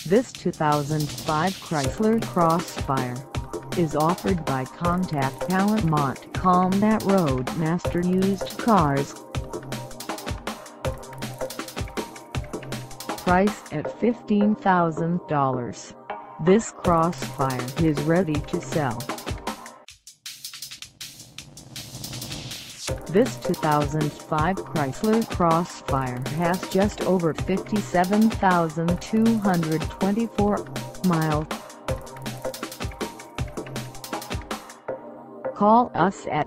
This 2005 Chrysler Crossfire is offered by Contact Talent Montcalm at Roadmaster Used Cars. Price at $15,000. This Crossfire is ready to sell. This 2005 Chrysler Crossfire has just over 57,224 miles. Call us at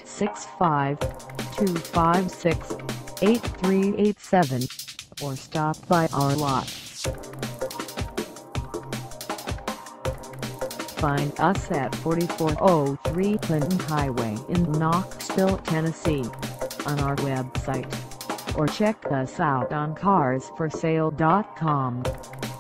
865-256-8387 or stop by our lot. Find us at 4403 Clinton Highway in Knoxville, Tennessee, on our website, or check us out on carsforsale.com.